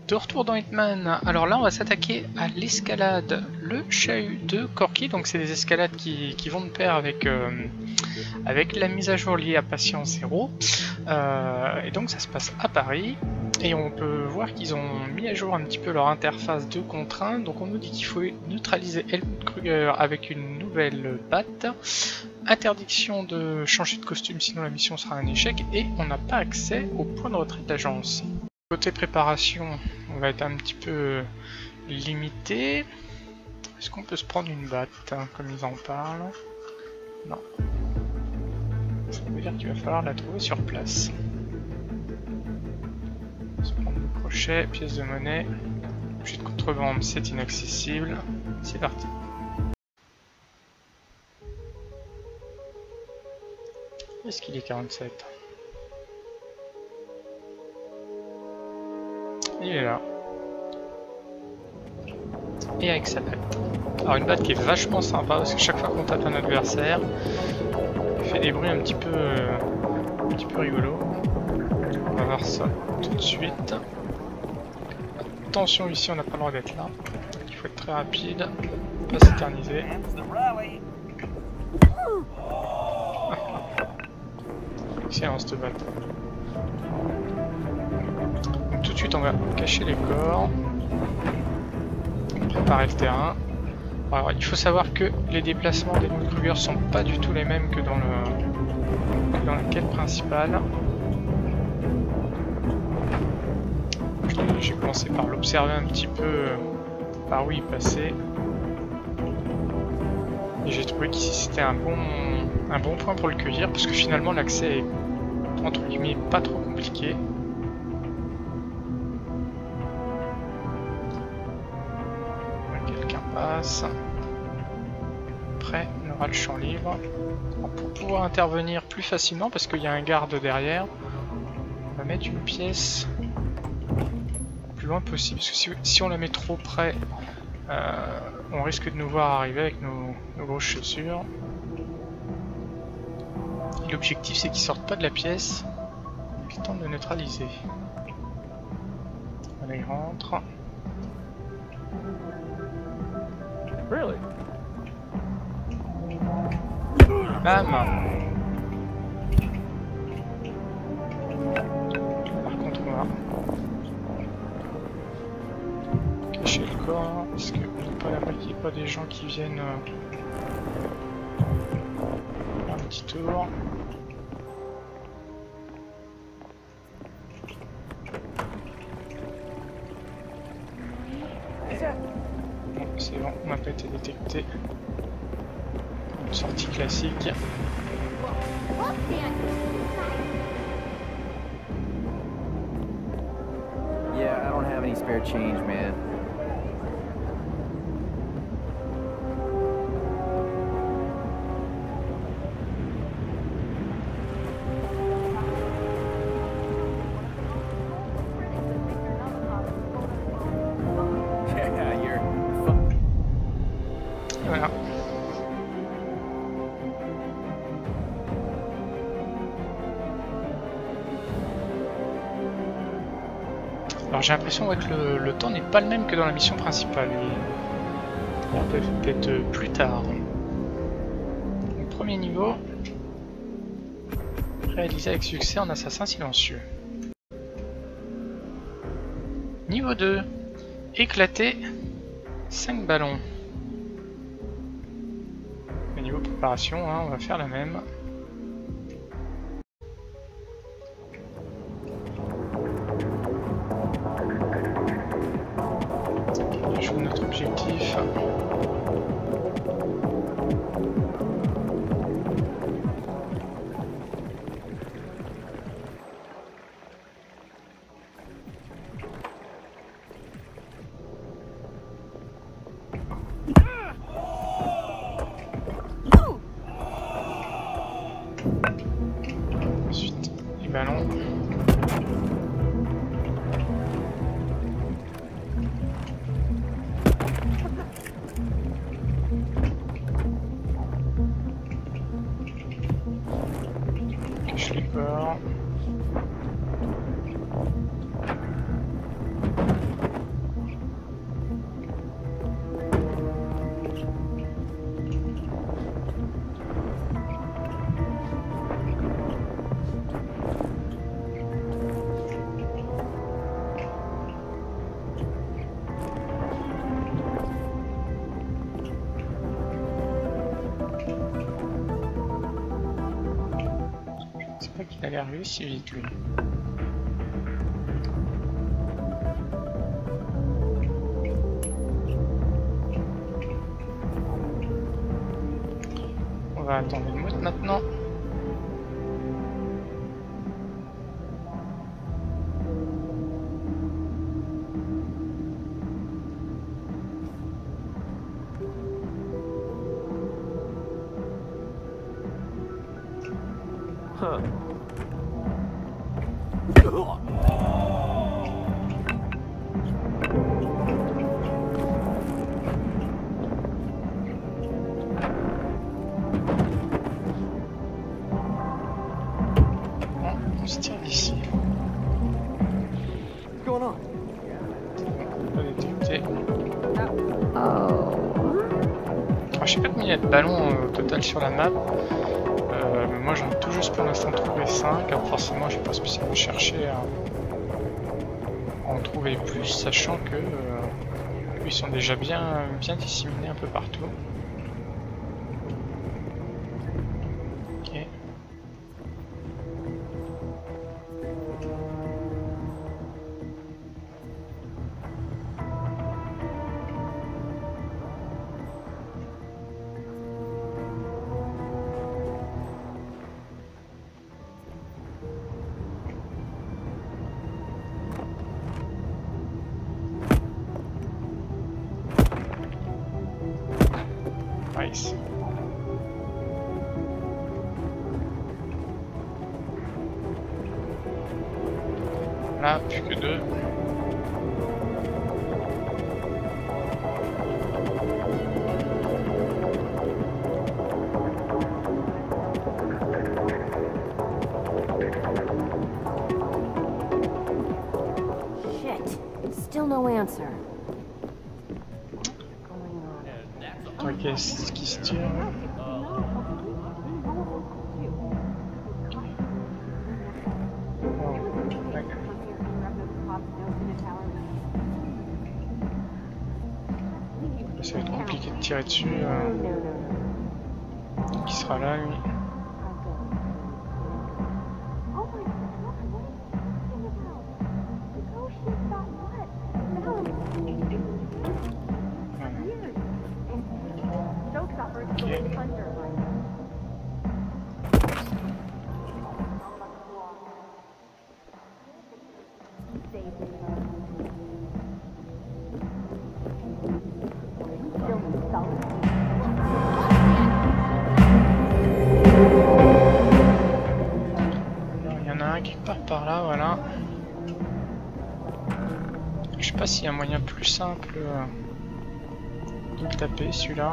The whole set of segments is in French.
De retour dans Hitman, alors là on va s'attaquer à l'escalade, le chahut de Corky, donc c'est des escalades qui vont de pair avec la mise à jour liée à Patient Zero, et donc ça se passe à Paris, et on peut voir qu'ils ont mis à jour un petit peu leur interface de contraintes, donc on nous dit qu'il faut neutraliser Helmut Kruger avec une nouvelle batte, interdiction de changer de costume sinon la mission sera un échec, et on n'a pas accès au point de retraite d'agence. Côté préparation, on va être un petit peu limité. Est-ce qu'on peut se prendre une batte, hein, comme ils en parlent? Non. Ça veut dire qu'il va falloir la trouver sur place. On va se prendre le crochet, pièce de monnaie. Objet de contrebande, c'est inaccessible. C'est parti. Est-ce qu'il est 47? Il est là. Et avec sa batte. Alors une batte qui est vachement sympa parce que chaque fois qu'on tape un adversaire, il fait des bruits un petit peu rigolos. On va voir ça tout de suite. Attention ici, on n'a pas le droit d'être là. Il faut être très rapide, pas s'éterniser. Excellent cette batte. Tout de suite on va cacher les corps, préparer le terrain. Alors, il faut savoir que les déplacements des Helmut Kruger sont pas du tout les mêmes que dans la quête principale. J'ai commencé par l'observer un petit peu par où il passait. Et j'ai trouvé qu'ici c'était un bon point pour le cueillir parce que finalement l'accès est entre guillemets pas trop compliqué. Après, on aura le champ libre. Alors, pour pouvoir intervenir plus facilement, parce qu'il y a un garde derrière, on va mettre une pièce le plus loin possible. Parce que si on la met trop près, on risque de nous voir arriver avec nos grosses chaussures. L'objectif, c'est qu'ils sortent pas de la pièce, qu'ils tentent de neutraliser. Voilà, ils rentrent. Really? Bam. Par contre on va cacher le corps parce que pas la qu'il n'y ait pas des gens qui viennent faire un petit tour. C'est bon, on n'a pas été détecté. Une sortie classique. Yeah, I don't have any spare change, man. Voilà. Alors j'ai l'impression que le temps n'est pas le même que dans la mission principale. Peut-être plus tard. Donc, premier niveau. Réalisé avec succès en assassin silencieux. Niveau 2. Éclater 5 ballons. Niveau préparation, hein, on va faire la même. On joue notre objectif. Ensuite, les ballons. qu'il allait arriver si vite lui. On va attendre une mouette maintenant. Huh. On se tire d'ici. What's going on? On va détecter. Alors, je sais pas combien il y a de ballons au total sur la map. Mais moi j'en ai tout juste pour l'instant trouvé 5. Alors forcément je vais pas spécialement chercher à en trouver plus, sachant que ils sont déjà bien disséminés un peu partout. Ok. Nice. Là, plus que 2. Shit. Still no answer. Ok, c'est ce qui se tire. Oh, d'accord. Ça va être compliqué de tirer dessus. Qui sera là, lui? Il y en a un qui part par là, voilà. Je sais pas s'il y a un moyen plus simple de le taper, celui-là.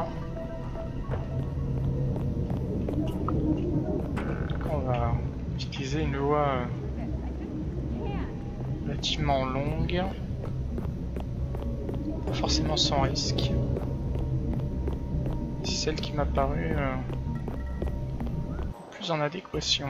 On va utiliser une voie relativement longue, pas forcément sans risque. C'est celle qui m'a paru plus en adéquation.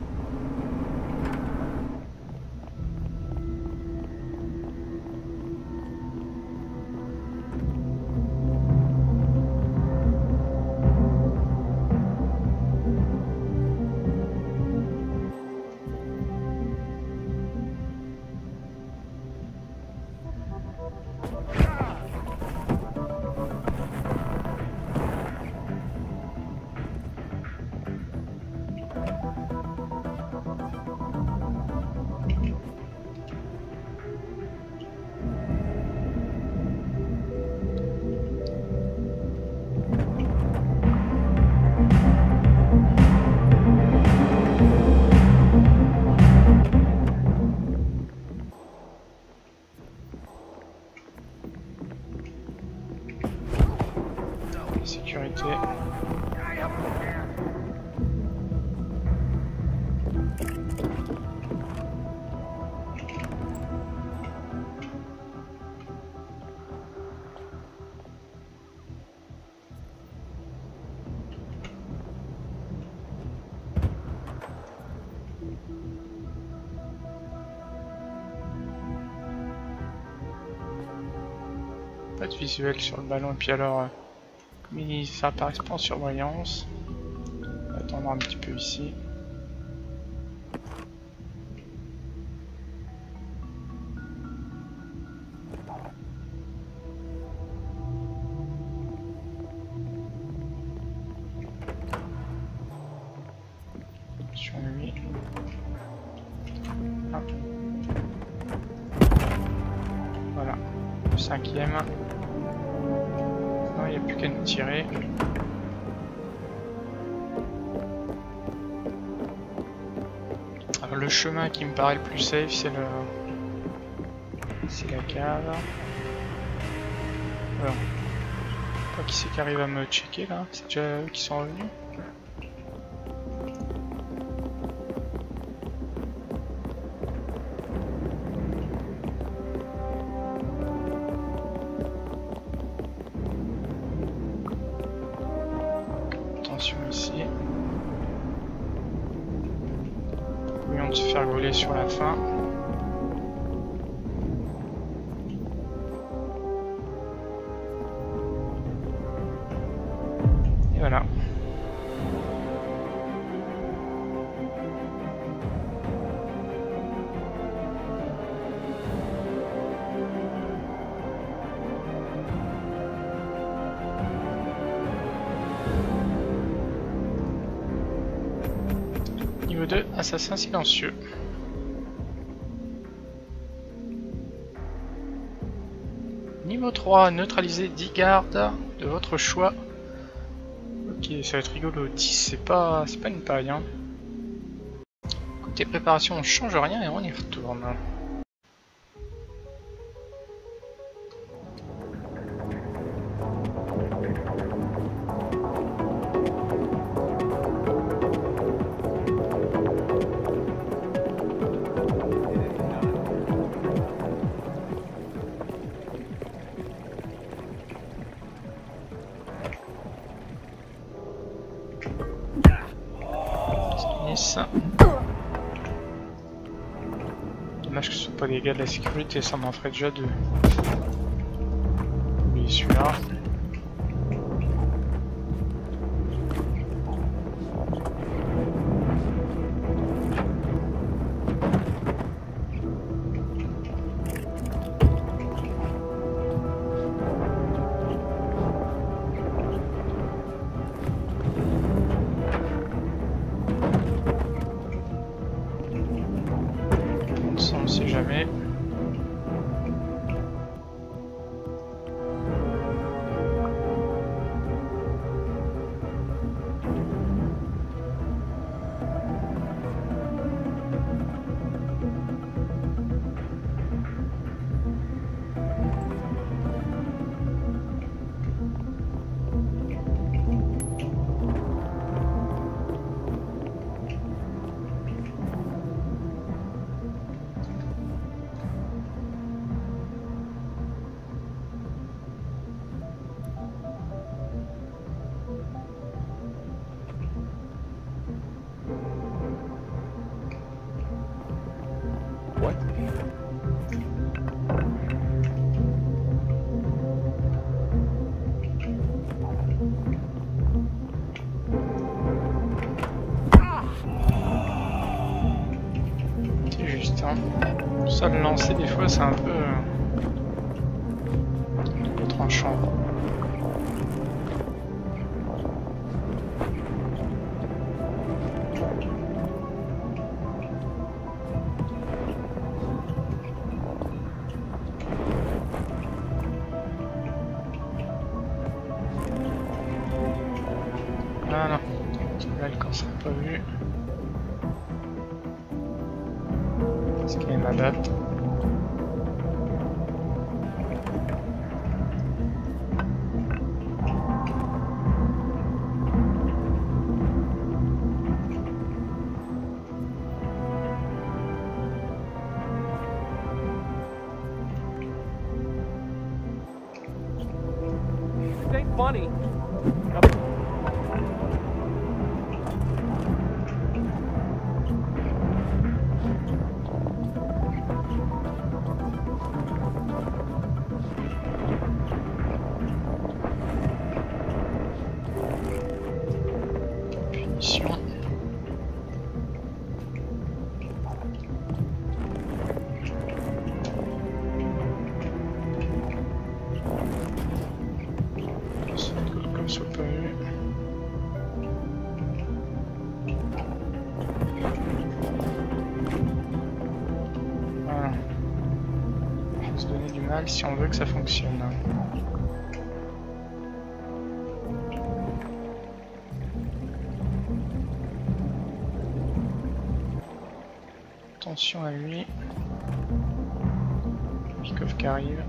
Sécurité. Pas de visuel sur le ballon, et puis alors mais ça apparaît pas en surveillance. On va attendre un petit peu ici. 5e. Non, il n'y a plus qu'à nous tirer. Alors le chemin qui me paraît le plus safe, c'est la cave. Alors, pas qui c'est qui arrive à me checker là, c'est déjà eux qui sont revenus. Attention ici. Voyons de se faire voler sur la fin. Et voilà. Niveau 2, assassin silencieux. Niveau 3, neutraliser 10 gardes de votre choix. Ok, ça va être rigolo. 10, c'est pas une paille. Hein. Côté préparation, on change rien et on y retourne. Dommage que ce soit pas des gars de la sécurité, ça m'en ferait déjà deux. Oui, celui-là. On ne sait jamais. What? C'est juste, hein. Ça le lancer des fois c'est un peu tranchant. Ah non, là le camp sera pas vu. Est-ce qu'il y a ma date? This ain't funny. Punition. mal si on veut que ça fonctionne. Attention à lui. Pikov qui arrive.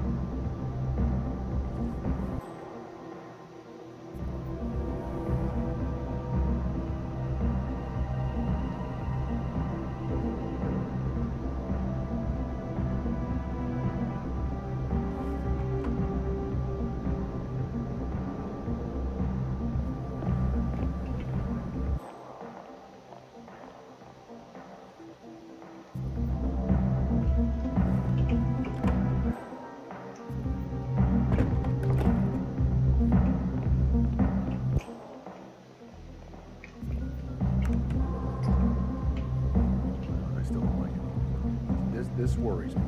This worries me.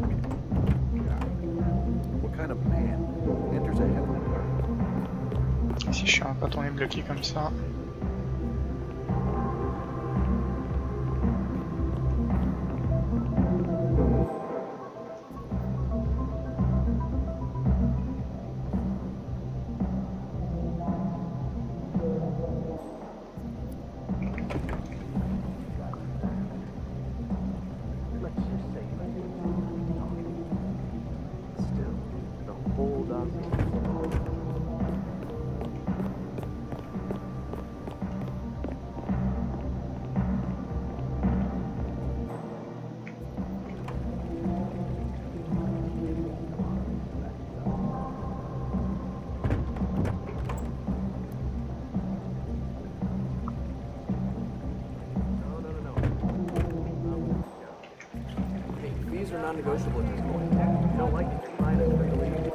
What kind of man enters a heaven? Si je suis quand on est bloqué comme ça. Non-negotiable at this point. If you don't like it, you're fine and free to leave.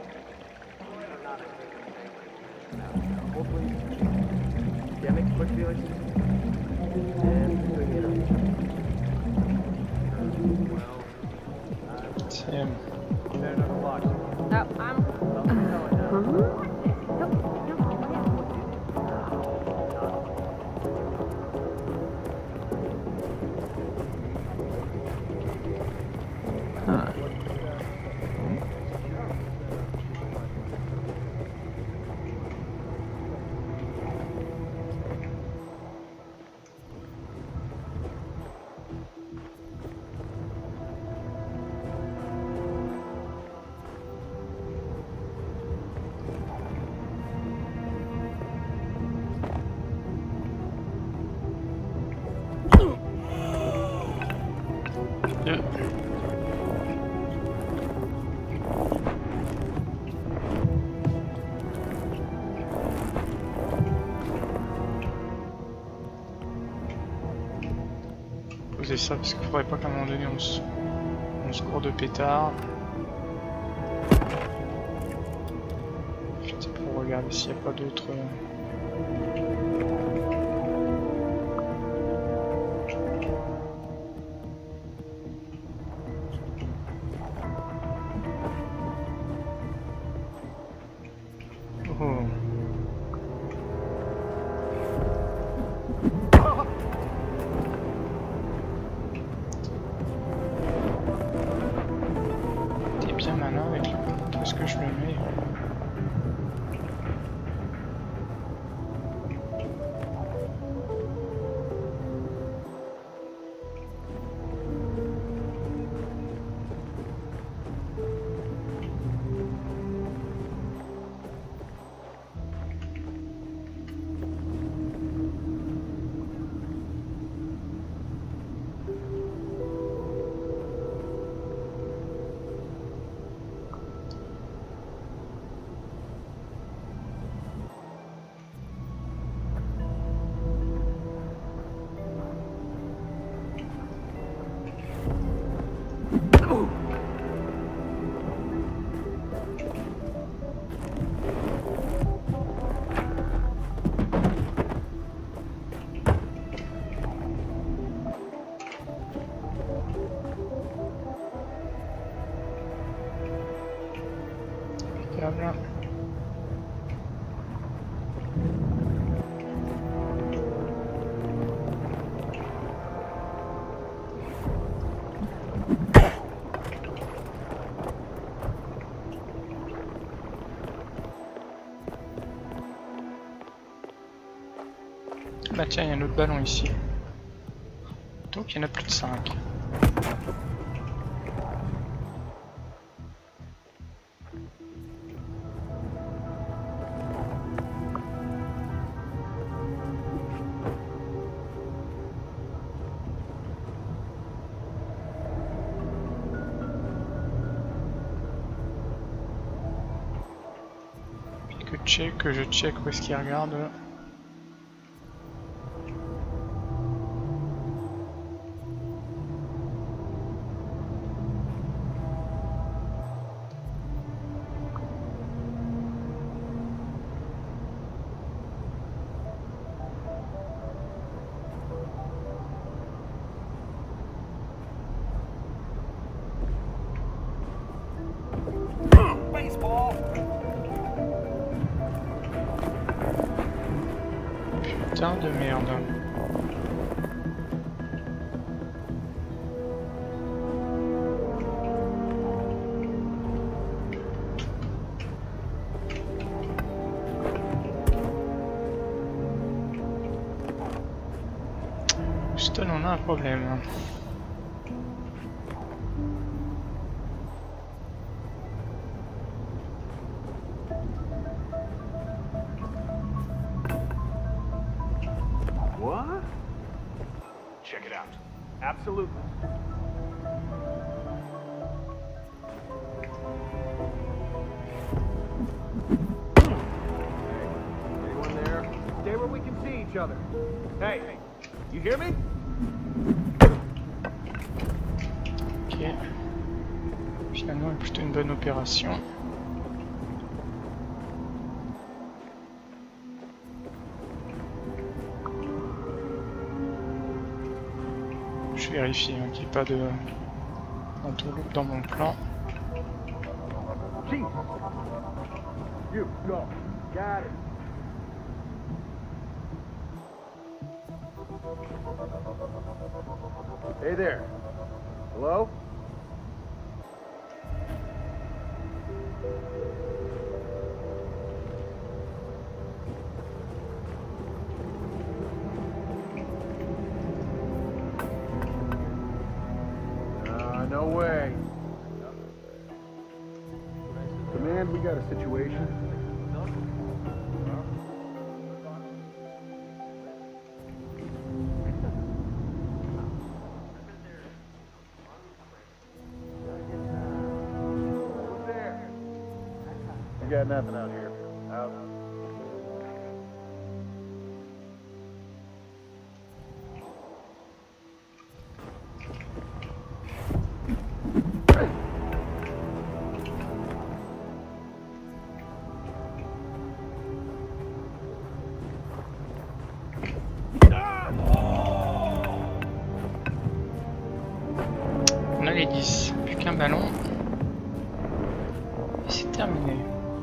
Hopefully, yeah, make a quick feelings. And bring it up. Tim. There's another box. No, I'm... Poser ça parce qu'il faudrait pas qu'à un moment donné on se court de pétard. C'est pour regarder s'il n'y a pas d'autres. Oh. T'es bien malin avec le tout ce que je le mets. Impeccable. Bah tiens, il y a un autre ballon ici. Donc il y en a plus de 5. Que je check où est-ce qu'il regarde. Baseball. Putain de merde. Houston, on a un problème. What? Check it out. Absolutely. Anyone there? Stay where we can see each other. Hey, you hear me? Ok. Finalement, plutôt une bonne opération. Je vérifie qu'il n'y ait pas de d'entourloupe dans mon plan. Chief. You go. Got it. Hey there. Hello? No way. Command, we got a situation. Who's there? We got nothing out here. Out. On a les 10, plus qu'un ballon. Et c'est terminé.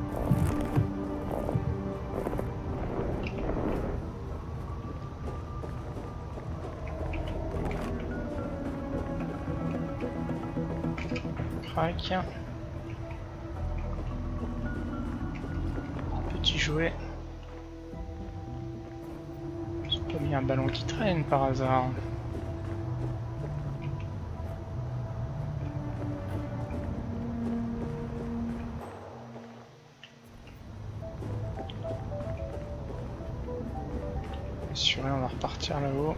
Crac. Petit jouet. J'ai pas mis un ballon qui traîne par hasard. Assuré, on va repartir là-haut.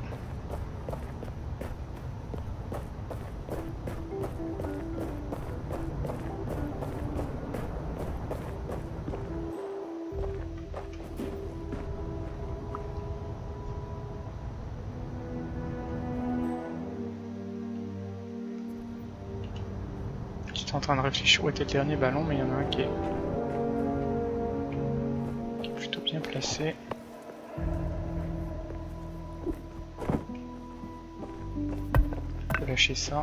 J'étais en train de réfléchir où était le dernier ballon, mais il y en a un qui est plutôt bien placé. Je vais lâcher ça.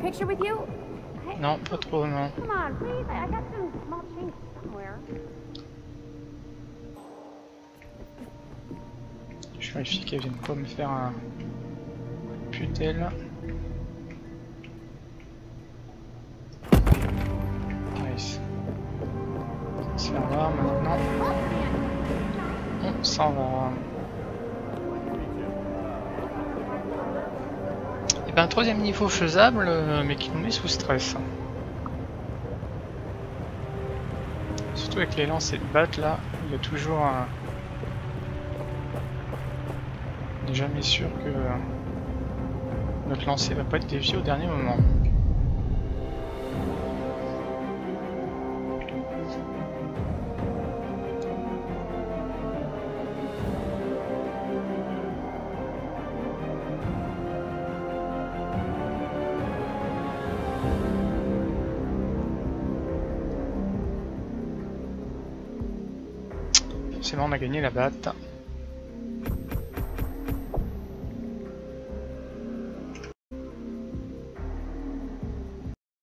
picture with you? Non, pas trop, non. Come on, please. I got some small change somewhere. Je vérifie qu'elle vienne pas me faire un putel. Nice. On va se faire voir maintenant. On s'en va. Et ben un troisième niveau faisable, mais qui nous met sous stress. Surtout avec les lancers de batte là, il y a toujours un... On n'est jamais sûr que notre lancer va pas être dévié au dernier moment. Forcément on a gagné la batte.